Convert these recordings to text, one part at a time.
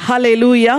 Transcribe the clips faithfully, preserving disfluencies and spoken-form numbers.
ஹல்லேலூயா.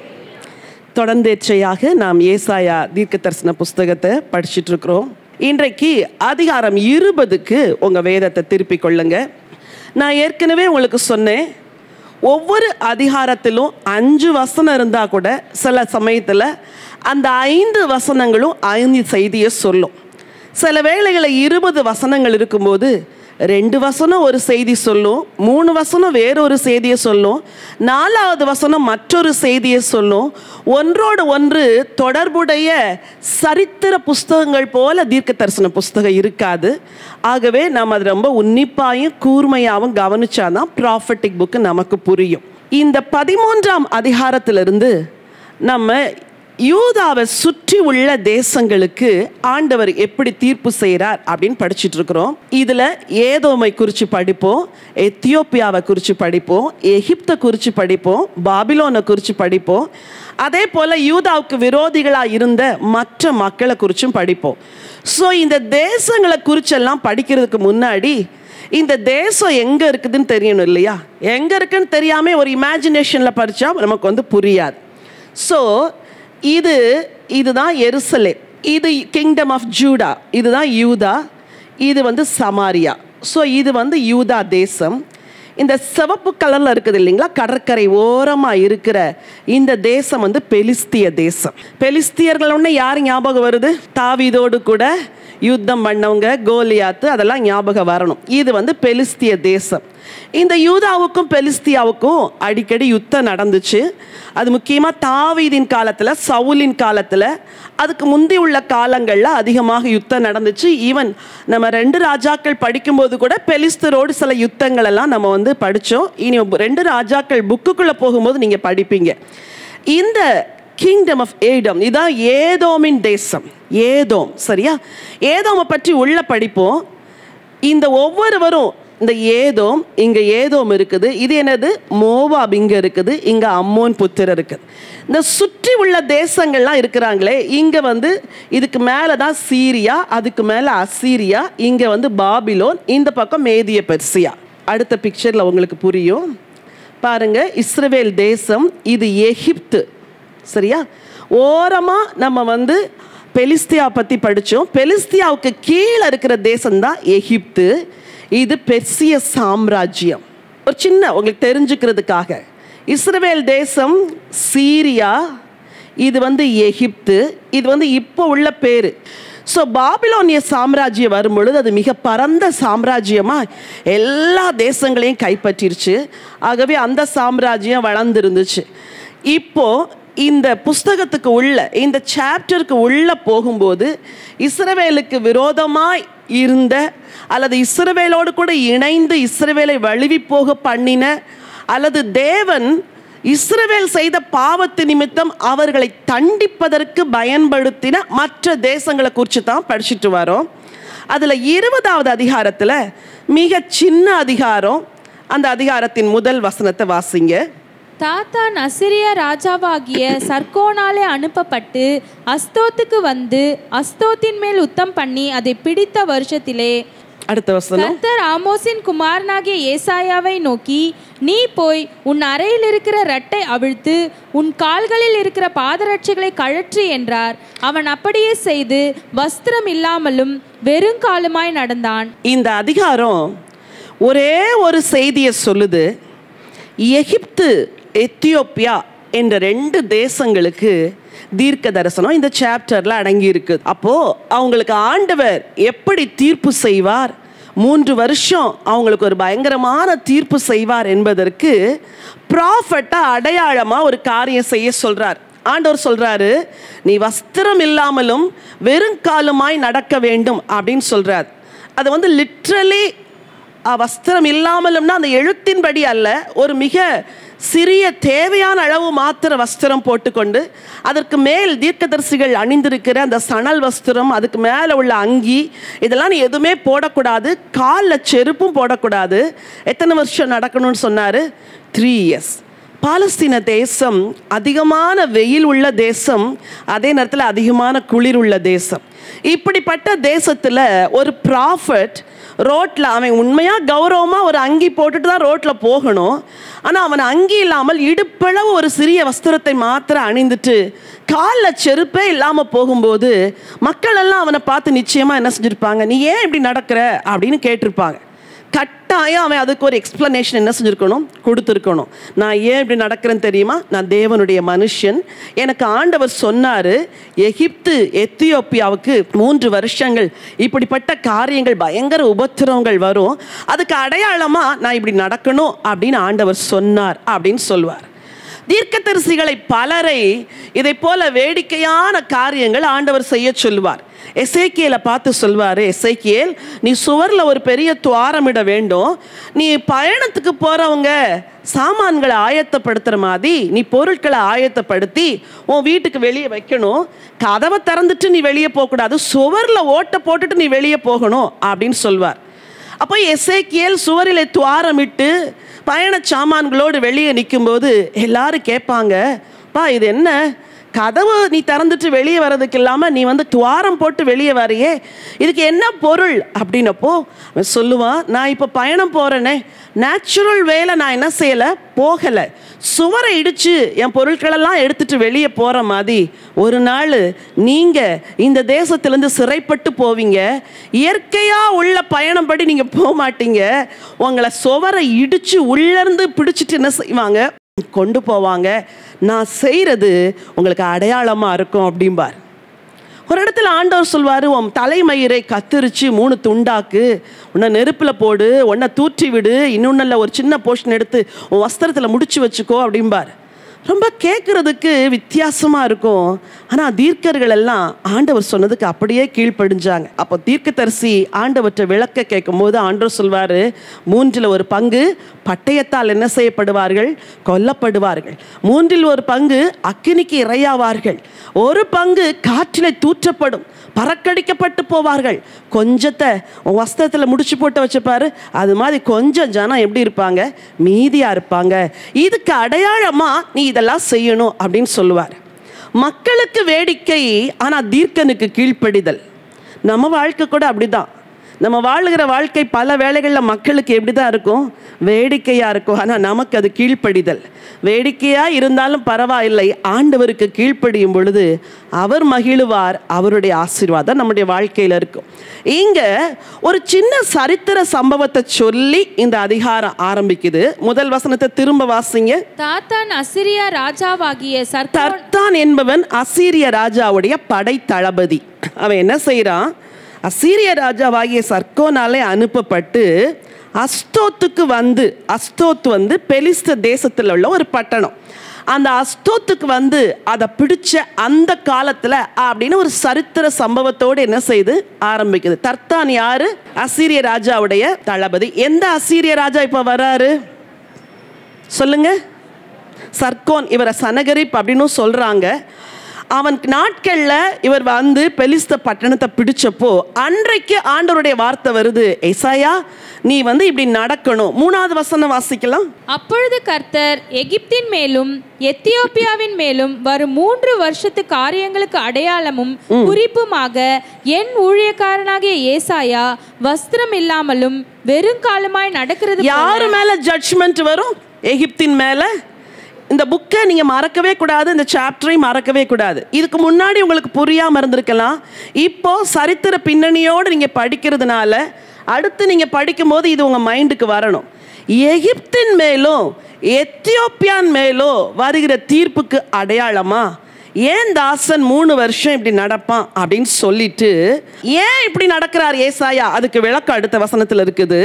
தொடர்ந்தேச்சையாக நாம் ஏசாயா தீர்க்கதரிசன புஸ்தகத்தை படிச்சுட்டு இருக்கிறோம். இன்றைக்கு அதிகாரம் இருபதுக்கு உங்கள் வேதத்தை திருப்பிக் கொள்ளுங்க. நான் ஏற்கனவே உங்களுக்கு சொன்னேன், ஒவ்வொரு அதிகாரத்திலும் அஞ்சு வசனம் இருந்தால் கூட சில சமயத்தில் அந்த ஐந்து வசனங்களும் ஐந்து செய்தியை சொல்லும். சில வேளைகளில் இருபது வசனங்கள் இருக்கும்போது ரெண்டு வசனம் ஒரு செய்தி சொல்லும், மூணு வசனம் வேறொரு செய்தியை சொல்லும், நாலாவது வசனம் மற்றொரு செய்தியை சொல்லும். ஒன்றோடு ஒன்று தொடர்புடைய சரித்திர புஸ்தகங்கள் போல தீர்க்க தரிசன புஸ்தகம் இருக்காது. ஆகவே நாம் அது ரொம்ப உன்னிப்பாயும் கூர்மையாகவும் கவனிச்சாதான் ப்ராஃபட்டிக் புக்கு நமக்கு புரியும். இந்த பதிமூன்றாம் அதிகாரத்திலிருந்து நம்ம யூதாவை சுற்றி உள்ள தேசங்களுக்கு ஆண்டவர் எப்படி தீர்ப்பு செய்கிறார் அப்படின்னு படிச்சுட்டு இருக்கிறோம். இதில் ஏதோமை குறித்து படிப்போம், எத்தியோப்பியாவை குறித்து படிப்போம், எகிப்தை குறித்து படிப்போம், பாபிலோனை குறித்து படிப்போம். அதே போல் யூதாவுக்கு விரோதிகளாக இருந்த மற்ற மக்களை குறித்தும் படிப்போம். ஸோ இந்த தேசங்களை குறிச்செல்லாம் படிக்கிறதுக்கு முன்னாடி இந்த தேசம் எங்கே இருக்குதுன்னு தெரியணும் இல்லையா? எங்கே இருக்குன்னு தெரியாமல் ஒரு இமேஜினேஷனில் படித்தா நமக்கு வந்து புரியாது. ஸோ இது இதுதான் எருசலேம், இது கிங்டம் ஆஃப் ஜூடா, இதுதான் யூதா, இது வந்து சமாரியா. ஸோ இது வந்து யூதா தேசம். இந்த சிவப்பு கலரில் இருக்குது இல்லைங்களா, கடற்கரை ஓரமாக இருக்கிற இந்த தேசம் வந்து பெலிஸ்திய தேசம். பெலிஸ்தியர்கள் ஒன்று யார் ஞாபகம் வருது? தாவீதோடு கூட யுத்தம் பண்ணவங்க, கோலியாத்து, அதெல்லாம் ஞாபகம் வரணும். இது வந்து பெலிஸ்திய தேசம். இந்த யூதாவுக்கும் பெலிஸ்தியாவுக்கும் அடிக்கடி யுத்தம் நடந்துச்சு. அது முக்கியமாக தாவீதின் காலத்தில், சவுலின் காலத்தில், அதுக்கு முந்தி உள்ள காலங்களில் அதிகமாக யுத்தம் நடந்துச்சு. ஈவன் நம்ம ரெண்டு ராஜாக்கள் படிக்கும்போது கூட பெலிஸ்தரோடு சில யுத்தங்கள் எல்லாம் நம்ம வந்து படித்தோம். இனி ரெண்டு ராஜாக்கள் புக்குக்குள்ளே போகும்போது நீங்கள் படிப்பீங்க. இந்த கிங்டம் ஆஃப் ஏதோம், இதான் ஏதோமின் தேசம். ஏதோம், சரியா? ஏதோமை பற்றி உள்ள படிப்போம். இந்த ஒவ்வொருவரும் இந்த ஏதோம், இங்கே ஏதோம் இருக்குது, இது என்னது? மோவாப் இங்கே இருக்குது, இங்கே அம்மோன் புத்திரர் இருக்குது. இந்த சுற்றி உள்ள தேசங்கள்லாம் இருக்கிறாங்களே, இங்கே வந்து இதுக்கு மேலே தான் சீரியா, அதுக்கு மேலே அசீரியா, இங்கே வந்து பாபிலோன், இந்த பக்கம் மேதிய பெர்சியா. அடுத்த பிக்சரில் உங்களுக்கு புரியும் பாருங்க. இஸ்ரவேல் தேசம், இது எகிப்து, சரியா? ஓரமாக நம்ம வந்து பெலிஸ்தியா பற்றி படித்தோம். பெலிஸ்தியாவுக்கு கீழே இருக்கிற தேசம்தான் எகிப்து. இது பெர்சிய சாம்ராஜ்யம். ஒரு சின்ன உங்களுக்கு தெரிஞ்சுக்கிறதுக்காக, இஸ்ரவேல் தேசம் சீரியா, இது வந்து எகிப்து, இது வந்து இப்போ உள்ள பேர். ஸோ பாபிலோனிய சாம்ராஜ்யம் வரும்பொழுது அது மிக பரந்த சாம்ராஜ்யமாக எல்லா தேசங்களையும் கைப்பற்றிருச்சு. ஆகவே அந்த சாம்ராஜ்யம் வளர்ந்துருந்துச்சு. இப்போது இந்த புஸ்தகத்துக்கு உள்ள, இந்த சாப்டருக்கு உள்ளே போகும்போது இஸ்ரவேலுக்கு விரோதமாய் இருந்த அல்லது இஸ்ரவேலோடு கூட இணைந்து இஸ்ரவேலை வழுவி போக பண்ணின, அல்லது தேவன் இஸ்ரவேல் செய்த பாவத்து நிமித்தம் அவர்களை தண்டிப்பதற்கு பயன்படுத்தின மற்ற தேசங்களை குறித்து தான் படிச்சுட்டு வரோம். அதில் இருபதாவது அதிகாரத்தில் மிக சின்ன அதிகாரம், அந்த அதிகாரத்தின் முதல் வசனத்தை வாசிங்க. தாத்தான் அசிரிய ராஜாவாகிய சர்கோனாலே அனுப்பப்பட்டு அஸ்தோத்துக்கு வந்து அஸ்தோத்தின் மேல் யுத்தம் பண்ணி அதை பிடித்த வருஷத்திலே, அடுத்த வசனம், கர்த்தர் ஆமோசின் குமாரனாகிய ஏசாயாவை நோக்கி, நீ போய் உன் அறையில் இருக்கிற ரட்டை அவிழ்த்து உன் கால்களில் இருக்கிற பாதரட்சைகளை கழற்று என்றார். அவன் அப்படியே செய்து வஸ்திரம் இல்லாமலும் வெறுங்காலுமாய் நடந்தான். இந்த அதிகாரம் ஒரே ஒரு செய்தியை சொல்லுது. எகிப்து, எத்தியோப்பியா என்ற ரெண்டு தேசங்களுக்கு தீர்க்க தரிசனம் இந்த சாப்டர்ல அடங்கி இருக்கு. அப்போ அவங்களுக்கு ஆண்டவர் எப்படி தீர்ப்பு செய்வார், மூன்று வருஷம் அவங்களுக்கு ஒரு பயங்கரமான தீர்ப்பு செய்வார் என்பதற்கு ப்ராஃபட்டா அடையாளமா ஒரு காரியம் செய்ய சொல்றார். ஆண்டவர் சொல்றாரு, நீ வஸ்திரம் இல்லாமலும் வெறுங்காலுமாய் நடக்க வேண்டும் அப்படின்னு சொல்றார். அது வந்து லிட்ரலி வஸ்திரம் இல்லாமலும்னா அந்த எழுத்தின்படி அல்ல, ஒரு மிக சிறிய தேவையான அளவு மாத்திர வஸ்திரம் போட்டுக்கொண்டு அதற்கு மேல் தீர்க்கதரிசிகள் அணிந்திருக்கிற அந்த சணல் வஸ்திரம், அதுக்கு மேலே உள்ள அங்கி, இதெல்லாம் நீ எதுவுமே போடக்கூடாது. காலில் செருப்பும் போடக்கூடாது. எத்தனை வருஷம் நடக்கணும்னு சொன்னார்? Three years. பாலஸ்தீன தேசம் அதிகமான வெயில் உள்ள தேசம், அதே நேரத்தில் அதிகமான குளிர் உள்ள தேசம். இப்படிப்பட்ட தேசத்தில் ஒரு ப்ராஃபட் ரோட்டில் அவன் உண்மையாக கௌரவமாக ஒரு அங்கி போட்டுட்டு தான் ரோட்டில் போகணும். ஆனால் அவன் அங்கி இல்லாமல் இடுப்பளவு ஒரு சிறிய வஸ்திரத்தை மாத்திரம் அணிந்துட்டு காலில் செருப்பே இல்லாமல் போகும்போது மக்கள் எல்லாம் அவனை பார்த்து நிச்சயமாக என்ன செஞ்சுருப்பாங்க, நீ ஏன் இப்படி நடக்கிற அப்படின்னு கேட்டிருப்பாங்க. கட்டாயம் அவன் அதுக்கு ஒரு எக்ஸ்பிளனேஷன் என்ன செஞ்சுருக்கணும், கொடுத்துருக்கணும். நான் ஏன் இப்படி நடக்கிறேன்னு தெரியுமா, நான் தேவனுடைய மனுஷன், எனக்கு ஆண்டவர் சொன்னார் எகிப்து எத்தியோப்பியாவுக்கு மூன்று வருஷங்கள் இப்படிப்பட்ட காரியங்கள் பயங்கர உபத்திரவங்கள் வரும், அதுக்கு அடையாளமாக நான் இப்படி நடக்கணும் அப்படின்னு ஆண்டவர் சொன்னார் அப்படின்னு சொல்வார். தீர்க்கதரிசிகளை பலரை இதை போல வேடிக்கையான காரியங்கள் ஆண்டவர் செய்ய சொல்வார். எசேக்கியேலை பார்த்து சொல்வார், எசேக்கியேல் நீ சுவரில் ஒரு பெரிய துவாரமிட வேண்டும், நீ பயணத்துக்கு போகிறவங்க சாமான்களை ஆயத்தப்படுத்துகிற மாதிரி நீ பொருட்களை ஆயத்தப்படுத்தி உன் வீட்டுக்கு வெளியே வைக்கணும், கதவை திறந்துட்டு நீ வெளியே போகக்கூடாது, சுவரில் ஓட்டை போட்டுட்டு நீ வெளியே போகணும் அப்படின்னு சொல்வார். அப்போ எசேக்கியேல் சுவரில் துவாரமிட்டு பயண சாமான்களோடு வெளியே நிற்கும்போது எல்லாரும் கேட்பாங்க, பா இது என்ன கதவு நீ திறந்துட்டு வெளியே வர்றதுக்கு இல்லாமல் நீ வந்து துவாரம் போட்டு வெளியே வரையே, இதுக்கு என்ன பொருள் அப்படின்னப்போ அவன் சொல்லுவான், நான் இப்போ பயணம் போகிறேனே, நேச்சுரல் வேலை நான் என்ன செய்யலை, போகலை, சுவரை இடித்து என் பொருட்களெல்லாம் எடுத்துகிட்டு வெளியே போகிற மாதிரி ஒரு நாள் நீங்கள் இந்த தேசத்துலேருந்து சிறைப்பட்டு போவீங்க, இயற்கையாக உள்ள பயணம் படி நீங்கள் போக மாட்டீங்க, உங்களை சுவரை இடித்து உள்ளேருந்து பிடிச்சிட்டு என்ன செய்வாங்க, கொண்டு போவாங்க, நான் செய்கிறது உங்களுக்கு அடையாளமாக இருக்கும் அப்படிம்பார். ஒரு இடத்துல ஆண்டவர் சொல்வார், உன் தலைமயிரை கத்திரிச்சு மூணு துண்டாக்கு, உன்னை நெருப்பில் போடு, உன்னை தூற்றி விடு, இன்னொன்னில் ஒரு சின்ன போர்ஷன் எடுத்து உன் வஸ்திரத்தில் முடிச்சு வச்சுக்கோ அப்படிம்பார். ரொம்ப கேட்குறதுக்கு வித்தியாசமாக இருக்கும். ஆனால் தீர்க்கர்கள் எல்லாம் ஆண்டவர் சொன்னதுக்கு அப்படியே கீழ்ப்படிஞ்சாங்க. அப்போ தீர்க்கதரிசி ஆண்டவற்றை விளக்க கேட்கும் போது ஆண்டவர் சொல்வார், மூன்றில் ஒரு பங்கு பட்டயத்தால் என்ன செய்யப்படுவார்கள், கொல்லப்படுவார்கள், மூன்றில் ஒரு பங்கு அக்கினிக்கு இரையாவார்கள், ஒரு பங்கு காற்றிலே தூற்றப்படும், பறக்கடிக்கப்பட்டு போவார்கள், கொஞ்சத்தை வஸ்திரத்தில் முடிச்சு போட்டு வச்சுப்பாரு, அது மாதிரி கொஞ்சம் ஜனம் எப்படி இருப்பாங்க, மீதியாக இருப்பாங்க, இதுக்கு அடையாளமாக நீ இதெல்லாம் செய்யணும் அப்படின்னு சொல்லுவார். மக்களுக்கு வேடிக்கை, ஆனால் தீர்க்கனுக்கு கீழ்ப்படிதல். நம்ம வாழ்க்கை கூட அப்படிதான். நம்ம வாழுகிற வாழ்க்கை பல வேளைகளில் மக்களுக்கு எப்படி தான் இருக்கும், வேடிக்கையாக இருக்கும், ஆனால் நமக்கு அது கீழ்ப்படிதல். வேடிக்கையாக இருந்தாலும் பரவாயில்லை, ஆண்டவருக்கு கீழ்ப்படியும் பொழுது அவர் மகிழுவார், அவருடைய ஆசீர்வாதம் நம்முடைய வாழ்க்கையில் இருக்கும். இங்கே ஒரு சின்ன சரித்திர சம்பவத்தை சொல்லி இந்த அதிகாரம் ஆரம்பிக்குது. முதல் வசனத்தை திரும்ப வாசிங்க. தாத்தான் அசீரியா ராஜாவாகிய தர்த்தான் என்பவன் அசீரிய ராஜாவுடைய படை தளபதி. அவன் என்ன செய்கிறான், அசீரிய ராஜாவாகிய சர்கோனாலே அனுப்பப்பட்டு அஸ்தோத்துக்கு வந்து, அஸ்தோத் வந்து பெலிஸ்த தேசத்தில் உள்ள ஒரு பட்டணம், அந்த அஸ்தோத்துக்கு வந்து அதை பிடிச்ச அந்த காலத்தில் அப்படின்னு ஒரு சரித்திர சம்பவத்தோடு என்ன செய்து ஆரம்பிக்குது. தர்த்தான் யாரு, அசீரிய ராஜாவுடைய தளபதி. எந்த அசீரிய ராஜா இப்போ வராரு சொல்லுங்க, சர்கோன். இவரை சனகரிப் அப்படின்னு சொல்றாங்க. அவன் நாட்களில் இவர் வந்து பெலிஸ்த பட்டணத்தை பிடிச்சப்போ அன்றைக்கு ஆண்டவருடைய வார்த்தை வருது, ஏசாயா நீ வந்து இப்படி நடக்கணும். மூணாவது வசனம் வாசிக்கலாம். அப்பொழுது கர்த்தர் எகிப்தின் மேலும் எத்தியோப்பியாவின் மேலும் வரும் மூன்று வருஷத்து காரியங்களுக்கு அடையாளமும் குறிப்புமாக என் ஊழியக்காரனாகிய ஏசாயா வஸ்திரம் இல்லாமலும் வெறுங்காலுமாய் நடக்கிறது. யாரு மேல ஜட்ஜ்மெண்ட் வரும்? எகிப்தின் மேல. இந்த புக்கை நீங்கள் மறக்கவே கூடாது, இந்த சாப்டரையும் மறக்கவே கூடாது. இதுக்கு முன்னாடி உங்களுக்கு புரியாமல் இருந்திருக்கலாம், இப்போ சரித்திர பின்னணியோடு நீங்கள் படிக்கிறதுனால அடுத்து நீங்கள் படிக்கும்போது இது உங்கள் மைண்டுக்கு வரணும். எகிப்தின் மேலும் எத்தியோப்பியான் மேலும் வருகிற தீர்ப்புக்கு அடையாளமா ஏன் தாசன் மூணு வருஷம் இப்படி நடப்பான் அப்படின்னு சொல்லிட்டு ஏன் இப்படி நடக்கிறார் ஏசாயா, அதுக்கு விளக்கம் அடுத்த வசனத்துல இருக்குது.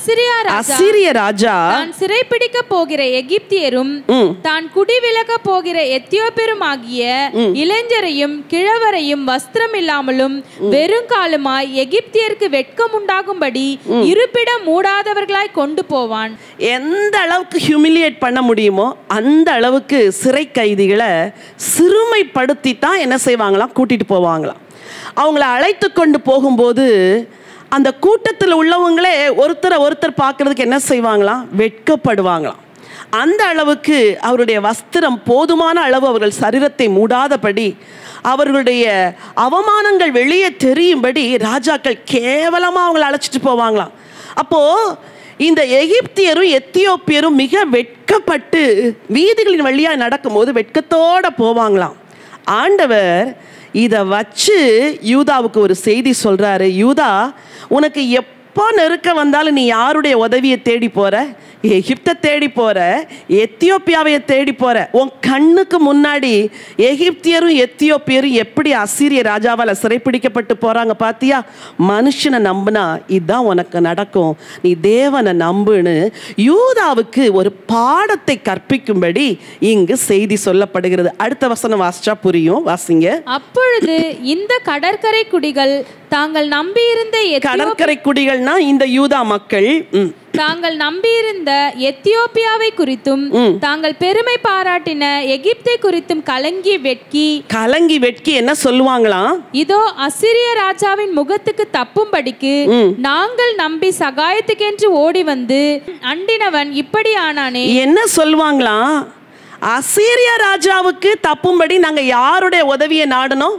அசீரிய ராஜா தான் சிறைப்பிடிக்க போகிற எகிப்தியரும் தான் குடிவிலக போகிற எத்தியோப்பியரும் ஆகிய இளைஞரையும் கிழவரையும் வஸ்திரம் இல்லாமலும் வெறுங்காலுமாய் எகிப்தியருக்கு வெட்கம் உண்டாகும்படி இருப்பிடம் மூடாதவர்களாய் கொண்டு போவான். எந்த அளவுக்கு ஹியூமிலியேட் பண்ண முடியுமோ அந்த அளவுக்கு சிறை கைதிகளை சிறுமை படுத்தி தான் என்ன செய்வாங்களாம், கூட்டிட்டு போவாங்களாம். அவங்கள அழைத்து கொண்டு போகும்போது அந்த கூட்டத்தில் உள்ளவங்களே ஒருத்தரை ஒருத்தர் பார்க்கறதுக்கு என்ன செய்வாங்களாம், வெட்கப்படுவாங்களாம். அந்த அளவுக்கு அவருடைய வஸ்திரம் போதுமான அளவு அவர்கள் சரீரத்தை மூடாதபடி, அவர்களுடைய அவமானங்கள் வெளியே தெரியும்படி ராஜாக்கள் கேவலமாக அவங்களை அழைச்சிட்டு போவாங்களாம். அப்போ இந்த எகிப்தியரும் எத்தியோப்பியரும் மிக வெட்கப்பட்டு வீதிகளின் வழியாக நடக்கும்போது வெட்கத்தோட போவாங்களாம். ஆண்டவர் இதை வச்சு யூதாவுக்கு ஒரு செய்தி சொல்றாரு. யூதா, உனக்கு எப்போ நெருக்க வந்தாலும் நீ யாருடைய உதவியை தேடி போற? எகிப்தை தேடி போற, எத்தியோப்பியாவை தேடி போற. உன் கண்ணுக்கு முன்னாடி எகிப்தியரும் எத்தியோப்பியரும் எப்படி அசீரிய ராஜாவால் சிறைப்பிடிக்கப்பட்டு போறாங்க பாத்தியா? மனுஷனை நம்புனா இதுதான் உனக்கு நடக்கும், நீ தேவனை நம்புன்னு யூதாவுக்கு ஒரு பாடத்தை கற்பிக்கும்படி இங்கு செய்தி சொல்லப்படுகிறது. அடுத்த வசனம் வாசிச்சா புரியும், வாசிங்க. அப்பொழுது இந்த கடற்கரை குடிகள் தாங்கள் நம்பியிருந்த கடற்கரை குடிகள்னா இந்த யூதா மக்கள் தாங்கள் நம்பியிருந்த எத்தியோப்பியாவை குறித்தும் தாங்கள் பெருமை பாராட்டின எகிப்தை குறித்தும் கலங்கி வெட்கி கலங்கி வெட்கி என்ன சொல்லுவாங்களாம்? இதோ அசிரிய ராஜாவின் முகத்துக்கு தப்பும்படிக்கு நாங்கள் நம்பி சகாயத்துக்கென்று ஓடி வந்து அண்டினவன் இப்படி ஆனானே. என்ன சொல்லுவாங்களாம்? அசீரிய ராஜாவுக்கு தப்பும்படி நாங்க யாருடைய உதவியை நாடணும்?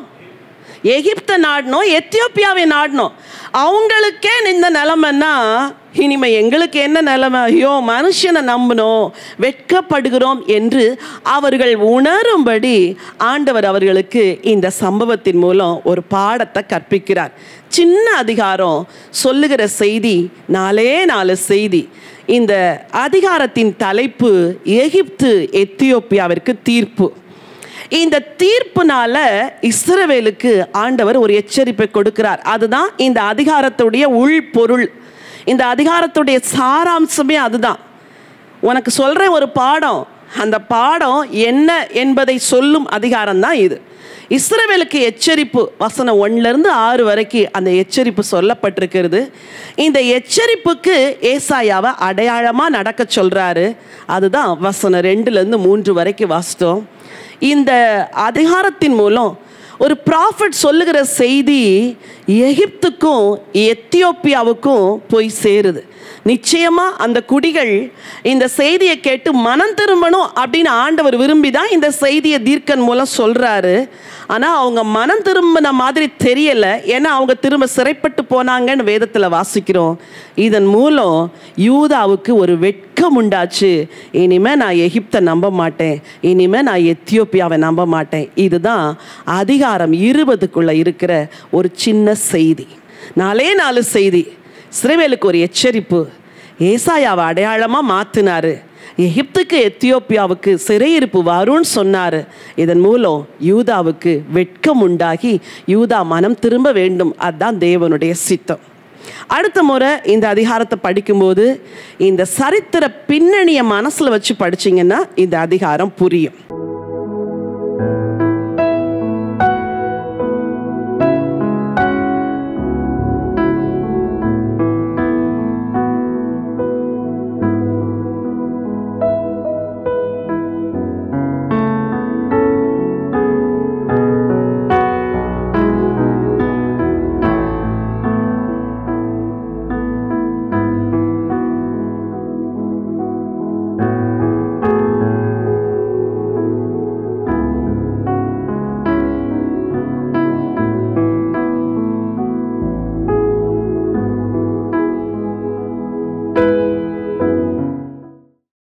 எகிப்தை நாடணும், எத்தியோப்பியாவை நாடணும். அவங்களுக்கே இந்த நிலைமைன்னா இனிமே எங்களுக்கு என்ன நிலைமை? ஐயோ, மனுஷனை நம்பணும், வெட்கப்படுகிறோம் என்று அவர்கள் உணரும்படி ஆண்டவர் அவர்களுக்கு இந்த சம்பவத்தின் மூலம் ஒரு பாடத்தை கற்பிக்கிறார். சின்ன அதிகாரம் சொல்லுகிற செய்தி நாலே நாலு செய்தி. இந்த அதிகாரத்தின் தலைப்பு எகிப்து எத்தியோப்பியாவிற்கு தீர்ப்பு. இந்த தீர்ப்புனால இஸ்ரவேலுக்கு ஆண்டவர் ஒரு எச்சரிப்பை கொடுக்கிறார். அதுதான் இந்த அதிகாரத்துடைய உள்பொருள். இந்த அதிகாரத்துடைய சாராம்சமே அதுதான். உனக்கு சொல்ற ஒரு பாடம், அந்த பாடம் என்ன என்பதை சொல்லும் அதிகாரம் தான் இது. இஸ்ரவேலுக்கு எச்சரிப்பு, வசனம் ஒன்னுல இருந்து ஆறு வரைக்கும் அந்த எச்சரிப்பு சொல்லப்பட்டிருக்கிறது. இந்த எச்சரிப்புக்கு ஏசாயாவை அடையாளமா நடக்க சொல்றாரு. அதுதான் வசனம் ரெண்டுல இருந்து மூன்று வரைக்கும் வாசித்தோம். இந்த அதிகாரத்தின் மூலம் ஒரு ப்ராஃபட் சொல்லுகிற செய்தி எகிப்துக்கும் எத்தியோப்பியாவுக்கும் போய் சேருது. நிச்சயமா அந்த குடிகள் இந்த செய்தியை கேட்டு மனம் திரும்பணும் அப்படின்னு ஆண்டவர் விரும்பி தான் இந்த செய்தியை தீர்க்கன் மூலம் சொல்றாரு. ஆனா அவங்க மனம் திரும்பின மாதிரி தெரியல, ஏன்னா அவங்க திரும்ப சிறைப்பட்டு போனாங்கன்னு வேதத்துல வாசிக்கிறோம். இதன் மூலம் யூதாவுக்கு ஒரு வெட்கம் உண்டாச்சு. இனிமே நான் எகிப்தை நம்ப மாட்டேன், இனிமே நான் எத்தியோப்பியாவை நம்ப மாட்டேன். இதுதான் அதிகாரம் இருபதுக்குள்ள இருக்கிற ஒரு சின்ன செய்தி. நாலே நாலு செய்தி. இஸ்ரவேலுக்கு ஒரு எச்சரிப்பு, ஏசாயாவை அடையாளமா மாத்தினாரு, எகிப்துக்கு எத்தியோப்பியாவுக்கு சிறையிருப்பு வரும்னு சொன்னாரு. இதன் மூலம் யூதாவுக்கு வெட்கம் உண்டாகி யூதா மனம் திரும்ப வேண்டும். அதுதான் தேவனுடைய சித்தம். அடுத்த முறை இந்த அதிகாரத்தை படிக்கும்போது இந்த சரித்திர பின்னணியை மனசுல வச்சு படிச்சீங்கன்னா இந்த அதிகாரம் புரியும்.